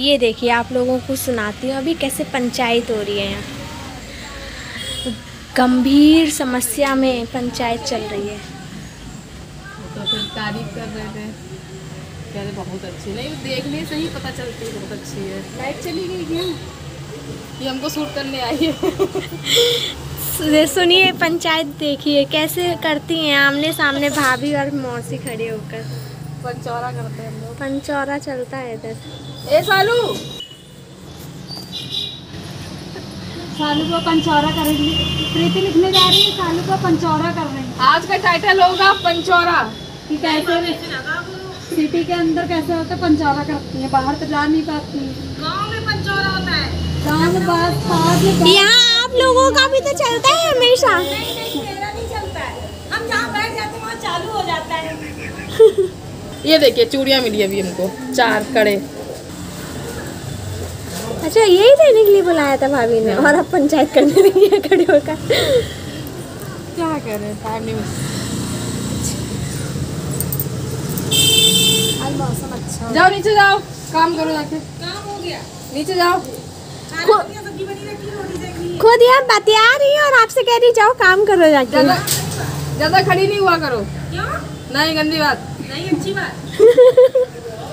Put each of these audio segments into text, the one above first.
ये देखिए, आप लोगों को सुनाती हूँ अभी कैसे पंचायत हो रही है यहाँ। गंभीर समस्या में पंचायत चल रही है। तो फिर तारीफ कर रहे थे, कह रहे बहुत अच्छी। नहीं, देखने से ही पता चलती है बहुत अच्छी है। लाइट चली गई क्यों? ये हमको शूट करने आई है। सुनिए, पंचायत देखिए कैसे करती हैं, आमने सामने भाभी और मौसी खड़े होकर पंचौरा करते हैं हम लोग। पंचौरा चलता है इधर। ए सालू, सालू को पंचौरा करेंगे। प्रीति लिखने जा रही है, सालू को पंचौरा कर रहे हैं। आज का टाइटल होगा पंचौरा कि कैसे सिटी के अंदर कैसे होता है पंचौरा करती है, बाहर तो जा नहीं पाती। गांव में पंचौरा होता है, गांव में बात। यहाँ आप लोगों का भी तो चलता है हमेशा। मेरा नहीं चलता है, हम जहाँ बैठ जाते हैं वहाँ चालू हो जाता है। ये देखिए चूड़ियाँ मिली अभी हमको, 4 कड़े। अच्छा, यही देने के लिए बुलाया था भाभी ने, और अब पंचायत करने लगी है खड़े होकर। क्या करें, टाइम नहीं। आज मौसम अच्छा जाओ नीचे जाओ, काम करो जाके। काम हो गया, नीचे जाओ। सब्जी बनी रखी, रोटी सेक रही है। खुद यहाँ बतिया रही है और आपसे कह रही जाओ काम करो जाके। ज्यादा खड़ी नहीं हुआ करो। क्यों? नहीं, गंदी बात नहीं, अच्छी बात।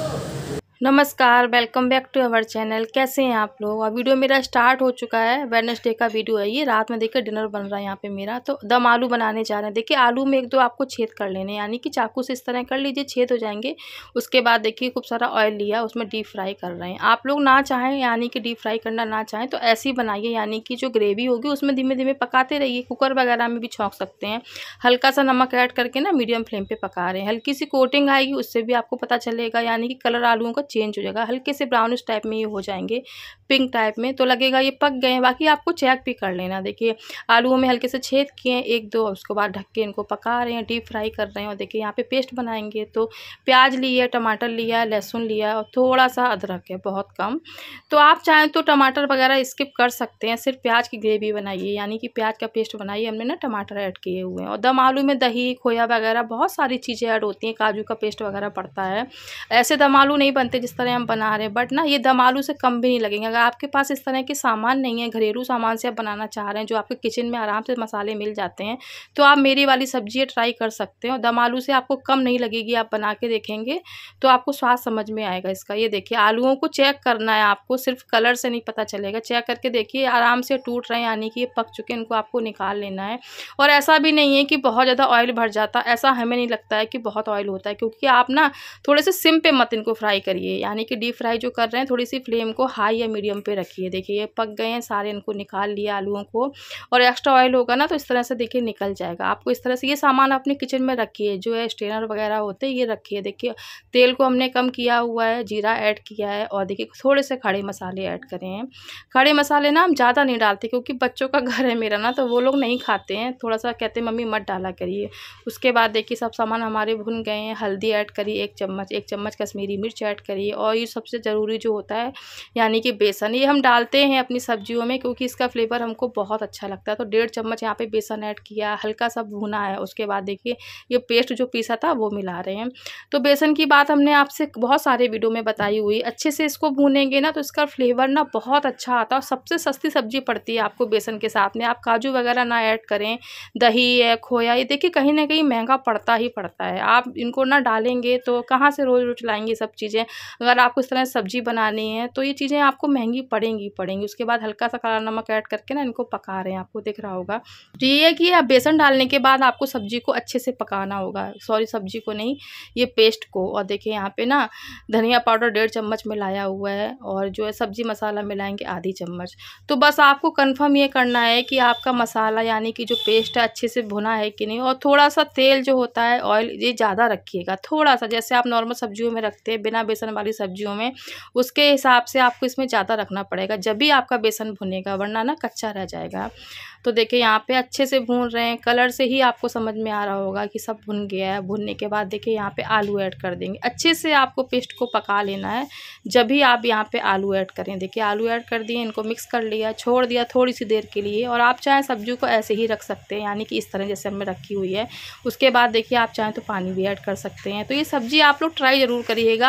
नमस्कार, welcome back to our channel. कैसे हैं आप लोग? अब वीडियो मेरा स्टार्ट हो चुका है, वेडनेसडे का वीडियो है ये। रात में देखिए डिनर बन रहा है यहाँ पे मेरा। तो दम आलू बनाने जा रहे हैं। देखिए आलू में 1-2 आपको छेद कर लेने, यानी कि चाकू से इस तरह कर लीजिए, छेद हो जाएंगे। उसके बाद देखिए खूब सारा ऑयल लिया, उसमें डीप फ्राई कर रहे हैं। आप लोग ना चाहें, यानी कि डीप फ्राई करना ना चाहें तो ऐसे ही बनाइए, यानी कि जो ग्रेवी होगी उसमें धीमे धीमे पकाते रहिए। कुकर वगैरह में भी छौंक सकते हैं। हल्का सा नमक ऐड करके ना मीडियम फ्लेम पर पका रहे हैं। हल्की सी कोटिंग आएगी, उससे भी आपको पता चलेगा, यानी कि कलर आलूओं का चेंज हो जाएगा। हल्के से ब्राउनिश टाइप में ये हो जाएंगे, पिंक टाइप में, तो लगेगा ये पक गए हैं। बाकी आपको चेक भी कर लेना। देखिए आलूओं में हल्के से छेद किए हैं 1-2, उसके बाद ढक के इनको पका रहे हैं, डीप फ्राई कर रहे हैं। और देखिए यहाँ पे पेस्ट बनाएंगे तो प्याज लिया, टमाटर लिया, लहसुन लिया और थोड़ा सा अदरक है, बहुत कम। तो आप चाहें तो टमाटर वगैरह स्किप कर सकते हैं, सिर्फ प्याज की ग्रेवी बनाइए, यानी कि प्याज का पेस्ट बनाइए। हमने ना टमाटर ऐड किए हुए हैं। और दम आलू में दही, खोया वगैरह बहुत सारी चीज़ें ऐड होती हैं, काजू का पेस्ट वगैरह पड़ता है। ऐसे दम आलू नहीं बनते जिस तरह हम बना रहे हैं, बट ना ये दम आलू से कम भी नहीं लगेंगे। अगर आपके पास इस तरह के सामान नहीं है, घरेलू सामान से आप बनाना चाह रहे हैं, जो आपके किचन में आराम से मसाले मिल जाते हैं, तो आप मेरी वाली सब्जी ट्राई कर सकते हैं। और दम आलू से आपको कम नहीं लगेगी, आप बना के देखेंगे तो आपको स्वाद समझ में आएगा इसका। ये देखिए आलूओं को चेक करना है आपको, सिर्फ कलर से नहीं पता चलेगा। चेक करके देखिए आराम से टूट रहे हैं, यानी कि ये पक चुके हैं, इनको आपको निकाल लेना है। और ऐसा भी नहीं है कि बहुत ज़्यादा ऑयल भर जाता, ऐसा हमें नहीं लगता है कि बहुत ऑयल होता है, क्योंकि आप ना थोड़े से सिम पे मत इनको फ्राई करिए, यानी कि डीप फ्राई जो कर रहे हैं थोड़ी सी फ्लेम को हाई या मीडियम पे रखिए। देखिए ये पक गए हैं सारे, इनको निकाल लिया आलूओं को। और एक्स्ट्रा ऑयल होगा ना तो इस तरह से देखिए निकल जाएगा। आपको इस तरह से ये सामान अपने किचन में रखिए, जो है स्ट्रेनर वगैरह होते हैं ये रखिए। देखिए तेल को हमने कम किया हुआ है, जीरा ऐड किया है, और देखिए थोड़े से खड़े मसाले ऐड करे हैं। खड़े मसाले ना हम ज़्यादा नहीं डालते, क्योंकि बच्चों का घर है मेरा ना, तो वो लोग नहीं खाते हैं, थोड़ा सा कहते हैं मम्मी मत डाला करिए। उसके बाद देखिए सब सामान हमारे भुन गए हैं। हल्दी ऐड करिए 1 चम्मच कश्मीरी मिर्च ऐड करिए। और ये सबसे ज़रूरी जो होता है, यानी कि बेसन, ये हम डालते हैं अपनी सब्जियों में क्योंकि इसका फ्लेवर हमको बहुत अच्छा लगता है। तो 1.5 चम्मच यहाँ पे बेसन ऐड किया, हल्का सा भुना है। उसके बाद देखिए ये पेस्ट जो पीसा था वो मिला रहे हैं। तो बेसन की बात हमने आपसे बहुत सारे वीडियो में बताई हुई। अच्छे से इसको भूनेंगे ना तो इसका फ्लेवर ना बहुत अच्छा आता है। और सबसे सस्ती सब्जी पड़ती है आपको बेसन के साथ में। आप काजू वगैरह ना ऐड करें, दही है, खोया, ये देखिए कहीं ना कहीं महंगा पड़ता ही पड़ता है। आप इनको ना डालेंगे तो कहाँ से रोज़ रोज़ लाएंगे सब चीज़ें। अगर आपको इस तरह सब्जी बनानी है तो ये चीज़ें आपको महंगी पड़ेंगी। उसके बाद हल्का सा काला नमक ऐड करके ना इनको पका रहे हैं, आपको दिख रहा होगा। तो ये है कि आप बेसन डालने के बाद आपको सब्जी को अच्छे से पकाना होगा, सॉरी सब्जी को नहीं, ये पेस्ट को। और देखिए यहाँ पे ना धनिया पाउडर 1.5 चम्मच मिलाया हुआ है, और जो है सब्जी मसाला मिलाएंगे आधी चम्मच। तो बस आपको कंफर्म ये करना है कि आपका मसाला, यानी कि जो पेस्ट है, अच्छे से भुना है कि नहीं। और थोड़ा सा तेल जो होता है, ऑयल, ये ज़्यादा रखिएगा, थोड़ा सा, जैसे आप नॉर्मल सब्जियों में रखते हैं बिना बेसन वाली सब्जियों में, उसके हिसाब से आपको इसमें ज़्यादा रखना पड़ेगा, जब भी आपका बेसन भुनेगा, वरना ना कच्चा रह जाएगा। तो देखिए यहाँ पे अच्छे से भून रहे हैं, कलर से ही आपको समझ में आ रहा होगा कि सब भुन गया है। भुनने के बाद देखिए यहाँ पे आलू ऐड कर देंगे। अच्छे से आपको पेस्ट को पका लेना है, जब भी आप यहाँ पे आलू ऐड करें। देखिए आलू ऐड कर दिए, इनको मिक्स कर लिया, छोड़ दिया थोड़ी सी देर के लिए। और आप चाहें सब्जी को ऐसे ही रख सकते हैं, यानी कि इस तरह जैसे हमने रखी हुई है। उसके बाद देखिए आप चाहें तो पानी भी ऐड कर सकते हैं। तो ये सब्ज़ी आप लोग ट्राई ज़रूर करिएगा। हालाँकि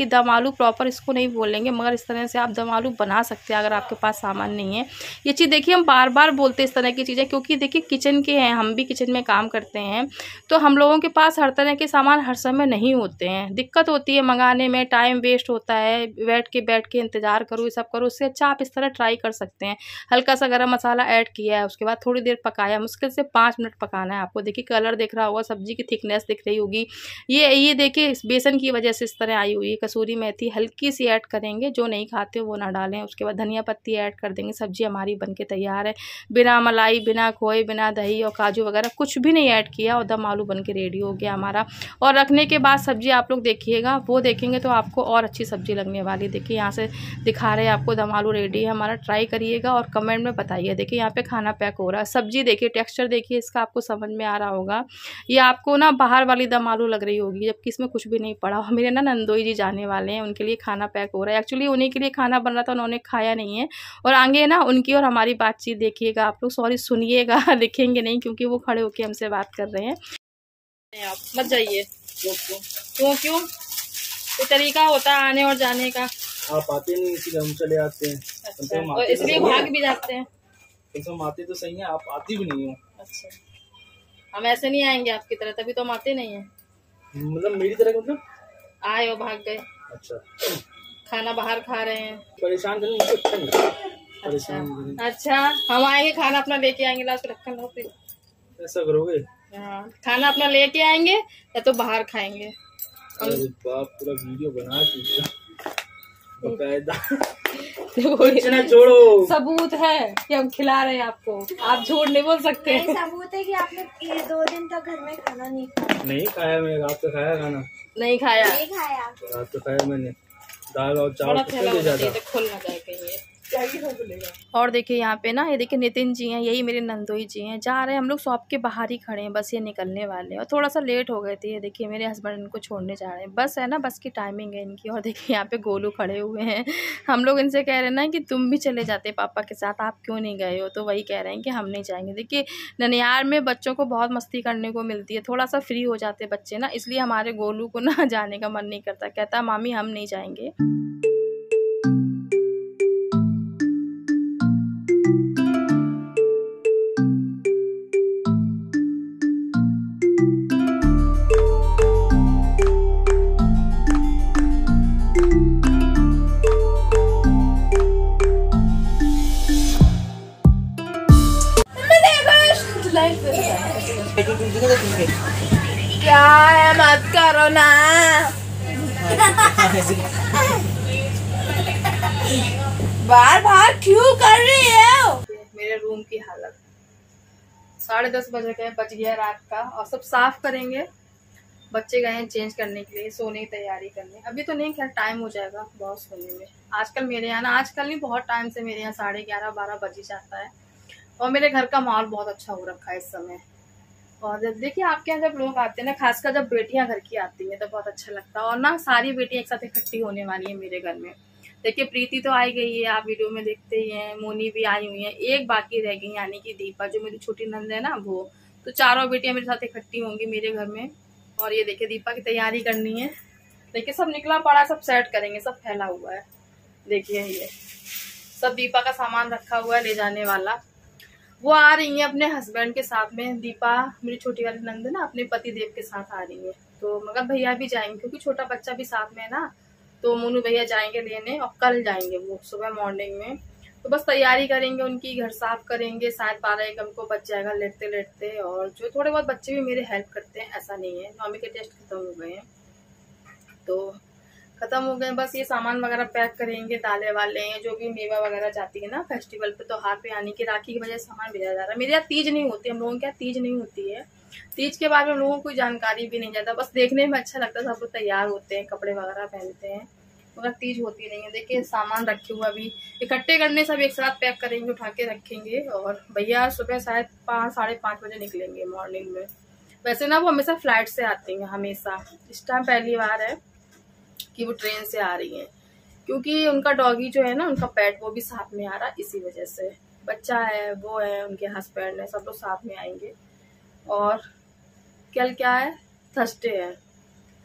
दम आलू प्रॉपर इसको नहीं बोलेंगे, मगर इस तरह से आप दम आलू बना सकते हैं अगर आपके पास सामान नहीं है। ये चीज़ देखिए हम बार बार बोलते हैं इस तरह की चीज़ें, क्योंकि देखिए किचन के हैं, हम भी किचन में काम करते हैं, तो हम लोगों के पास हर तरह के सामान हर समय नहीं होते हैं, दिक्कत होती है मंगाने में, टाइम वेस्ट होता है, बैठ के इंतज़ार करो, ये सब करो। उससे अच्छा आप इस तरह ट्राई कर सकते हैं। हल्का सा गरम मसाला ऐड किया है, उसके बाद थोड़ी देर पकाया, मुश्किल से 5 मिनट पकाना है आपको। देखिए कलर दिख रहा होगा, सब्जी की थिकनेस दिख रही होगी। ये देखिए इस बेसन की वजह से इस तरह आई हुई है। कसूरी मेथी हल्की सी ऐड करेंगे, जो नहीं खाते वो ना डालें। उसके बाद धनिया पत्ती ऐड कर देंगे। सब्जी हमारी बनके तैयार है, बिना मलाई, बिना खोए, बिना दही और काजू वगैरह कुछ भी नहीं ऐड किया, और दम आलू बन के रेडी हो गया हमारा। और रखने के बाद सब्जी आप लोग देखिएगा, वो देखेंगे तो आपको और अच्छी सब्जी लगने वाली। देखिए यहाँ से दिखा रहे हैं आपको, दम आलू रेडी है हमारा। ट्राई करिएगा और कमेंट में बताइए। देखिए यहाँ पे खाना पैक हो रहा है। सब्जी देखिए, टेक्सचर देखिए इसका, आपको समझ में आ रहा होगा। ये आपको ना बाहर वाली दम आलू लग रही होगी, जबकि इसमें कुछ भी नहीं पड़ा। मेरे ना नंदोई जी जाने वाले हैं, उनके लिए खाना पैक हो रहा है। एक्चुअली उन्हीं के लिए खाना बन रहा था, उन्होंने खाया नहीं है। और आगे ना उनकी और हमारी बातचीत देखिएगा आप लोग, सॉरी सुनिएगा, दिखेंगे नहीं क्योंकि वो खड़े होके हमसे बात कर रहे हैं। आप मत जाइए। क्यों तो तरीका होता है आने और जाने का। आप आते नहीं, इसीलिए हम चले आते हैं। अच्छा, और इसलिए भाग भी जाते हैं। हम आते तो सही है, आप आती भी नहीं हो। अच्छा, हम ऐसे नहीं आएंगे आपकी तरह, तभी तो हम आते नहीं है। मतलब मेरी तरह मतलब आए और भाग गए। अच्छा, खाना बाहर खा रहे हैं, परेशान करने मुझे अच्छा नहीं। परेशान अच्छा हम आएंगे, खाना अपना लेके आएंगे, लास्ट रखा लो फिर ऐसा करोगे? हाँ, खाना अपना लेके आएंगे या तो बाहर खाएंगे। अरे बाप, पूरा वीडियो बना बकायदा। छोड़ो, सबूत है कि हम खिला रहे हैं आपको, आप झूठ नहीं बोल सकते। सबूत है कि आपने 2 दिन तक घर में खाना नहीं खाया। नहीं खाया मैंने, रात को खाया खाना। नहीं खाया रात को खाया मैंने, दाल और चावल खुल ना जाए कहीं। और देखिए यहाँ पे ना, ये देखिए नितिन जी हैं, यही मेरे नंदोई जी हैं। जा रहे हैं हम लोग, शॉप के बाहर ही खड़े हैं, बस ये निकलने वाले हैं। और थोड़ा सा लेट हो गए थे। ये देखिए मेरे हस्बैंड इनको छोड़ने जा रहे हैं, बस है ना, बस की टाइमिंग है इनकी। और देखिए यहाँ पे गोलू खड़े हुए हैं। हम लोग इनसे कह रहे हैं ना कि तुम भी चले जाते पापा के साथ, आप क्यों नहीं गए हो? तो वही कह रहे हैं कि हम नहीं जाएंगे। देखिए ननिहाल में बच्चों को बहुत मस्ती करने को मिलती है, थोड़ा सा फ्री हो जाते बच्चे ना, इसलिए हमारे गोलू को ना जाने का मन नहीं करता। कहता मामी हम नहीं जाएंगे। क्या है, मत करो ना। बार बार क्यों कर रही है? मेरे रूम की हालत 10:30 बज गया रात का, और सब साफ करेंगे। बच्चे गए हैं चेंज करने के लिए, सोने की तैयारी करने। अभी तो नहीं, खैर टाइम हो जाएगा बहुत सोने में। आजकल मेरे यहाँ ना, आजकल नहीं बहुत टाइम से मेरे यहाँ 11:30-12 बज ही जाता है। और मेरे घर का माहौल बहुत अच्छा हो रखा है इस समय। और जब देखिए आपके यहाँ जब लोग आते हैं ना, खासकर जब बेटियां घर की आती हैं तो बहुत अच्छा लगता है। और ना सारी बेटियां एक साथ इकट्ठी होने वाली है मेरे घर में। देखिए प्रीति तो आई गई है, आप वीडियो में देखते ही हैं। मोनी भी आई हुई है, एक बाकी रह गई यानी कि दीपा, जो मेरी छोटी नंद है ना वो। तो चारों बेटियां मेरे साथ इकट्ठी होंगी मेरे घर में। और ये देखिए दीपा की तैयारी करनी है। देखिए सब निकला पड़ा, सब सेट करेंगे, सब फैला हुआ है। देखिए ये सब दीपा का सामान रखा हुआ है ले जाने वाला। वो आ रही है अपने हस्बैंड के साथ में। दीपा मेरी छोटी वाली नंद ना अपने पति देव के साथ आ रही है। तो मगर भैया भी जाएंगे क्योंकि छोटा बच्चा भी साथ में है ना। तो मोनू भैया जाएंगे लेने, और कल जाएंगे वो सुबह मॉर्निंग में। तो बस तैयारी करेंगे उनकी, घर साफ करेंगे। शायद 12-1 हमको बच जाएगा लेटते लेटते। और जो थोड़े बहुत बच्चे भी मेरे हेल्प करते हैं, ऐसा नहीं है। नौमी के टेस्ट खत्म हो गए हैं, तो खत्म हो गए। बस ये सामान वगैरह पैक करेंगे, दालें वाले हैं, जो भी मेवा वगैरह जाती है ना फेस्टिवल पे, त्योहार पे आने की, राखी की वजह से सामान भेजा जा रहा है। मेरे यहाँ तीज नहीं होती, हम लोगों के यहाँ तीज नहीं होती है। तीज के बारे में लोगों को कोई जानकारी भी नहीं जाता, बस देखने में अच्छा लगता है। सब लोग तैयार होते हैं, कपड़े वगैरह पहनते हैं, मगर तीज होती नहीं है। देखिए सामान रखे हुआ, अभी इकट्ठे करने, सब एक साथ पैक करेंगे, उठा के रखेंगे। और भैया सुबह शायद 5-5:30 बजे निकलेंगे मॉर्निंग में। वैसे ना वो हमेशा फ्लाइट से आती हैं, हमेशा। इस टाइम पहली बार है कि वो ट्रेन से आ रही हैं, क्योंकि उनका डॉगी जो है ना, उनका पेट, वो भी साथ में आ रहा है। इसी वजह से बच्चा है, वो है, उनके हस्बैंड है, सब लोग साथ में आएंगे। और कल क्या है, थर्सडे है,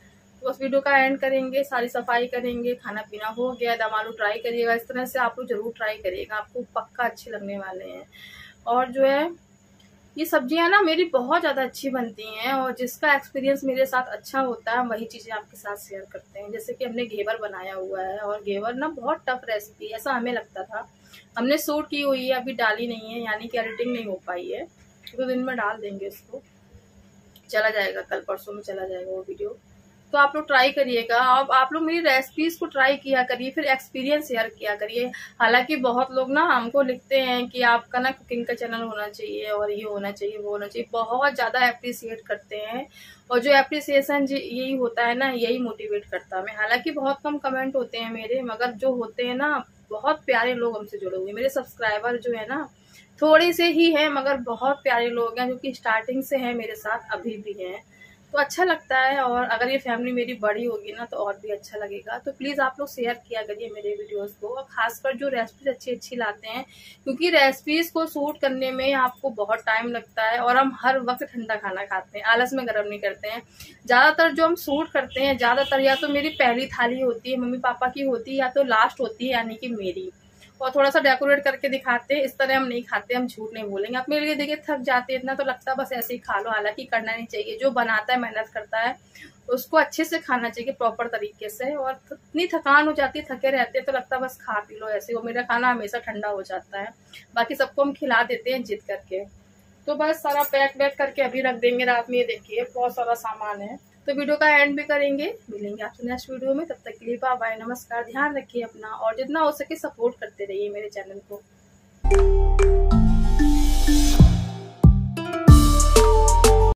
तो बस वीडियो का एंड करेंगे, सारी सफाई करेंगे, खाना पीना हो गया। दम आलू ट्राई करिएगा, इस तरह से आप लोग जरूर ट्राई करिएगा, आपको पक्का अच्छे लगने वाले हैं। और जो है ये सब्जियां ना मेरी बहुत ज़्यादा अच्छी बनती हैं, और जिसका एक्सपीरियंस मेरे साथ अच्छा होता है वही चीज़ें आपके साथ शेयर करते हैं। जैसे कि हमने घेवर बनाया हुआ है, और घेवर ना बहुत टफ रेसिपी, ऐसा हमें लगता था। हमने शूट की हुई है, अभी डाली नहीं है, यानी कि एडिटिंग नहीं हो पाई है, तो दिन में डाल देंगे उसको, चला जाएगा, कल परसों में चला जाएगा वो वीडियो। तो आप लोग ट्राई करिएगा, अब आप लोग मेरी रेसिपीज को ट्राई किया करिए, फिर एक्सपीरियंस शेयर किया करिए। हालांकि बहुत लोग ना हमको लिखते हैं कि आपका ना कुकिंग का चैनल होना चाहिए, और ये होना चाहिए, वो होना चाहिए, बहुत ज्यादा अप्रिसिएट करते हैं, और जो अप्रिसिएशन यही होता है ना, यही मोटिवेट करता है हमें। हालांकि बहुत कम कमेंट होते हैं मेरे, मगर जो होते हैं ना बहुत प्यारे लोग हमसे जुड़े हुए। मेरे सब्सक्राइबर जो है ना थोड़े से ही हैं, मगर बहुत प्यारे लोग हैं, जो कि स्टार्टिंग से हैं मेरे साथ, अभी भी हैं, तो अच्छा लगता है। और अगर ये फैमिली मेरी बड़ी होगी ना तो और भी अच्छा लगेगा। तो प्लीज आप लोग शेयर किया करिए मेरे वीडियोस को, और खासकर जो रेसिपीज अच्छी लाते हैं, क्योंकि रेसिपीज को शूट करने में आपको बहुत टाइम लगता है, और हम हर वक्त ठंडा खाना खाते हैं, आलस में गर्म नहीं करते हैं। ज्यादातर जो हम शूट करते हैं, ज्यादातर या तो मेरी पहली थाली होती है, मम्मी पापा की होती है, या तो लास्ट होती है, यानी कि मेरी, और थोड़ा सा डेकोरेट करके दिखाते हैं। इस तरह हम नहीं खाते, हम झूठ नहीं बोलेंगे। आप मेरे लिए देखिए थक जाते हैं इतना, तो लगता है बस ऐसे ही खा लो, हालांकि करना नहीं चाहिए। जो बनाता है, मेहनत करता है, उसको अच्छे से खाना चाहिए, प्रॉपर तरीके से। और इतनी थकान हो जाती है, थके रहते हैं, तो लगता है बस खा पी लो ऐसे। वो मेरा खाना हमेशा ठंडा हो जाता है, बाकी सबको हम खिला देते हैं जिद करके। तो बस सारा पैक वैक करके अभी रख देंगे रात में। ये देखिए बहुत सारा सामान है, तो वीडियो का एंड भी करेंगे। मिलेंगे आपसे नेक्स्ट वीडियो में, तब तक के लिए बाय बाय, नमस्कार। ध्यान रखिए अपना, और जितना हो सके सपोर्ट करते रहिए मेरे चैनल को।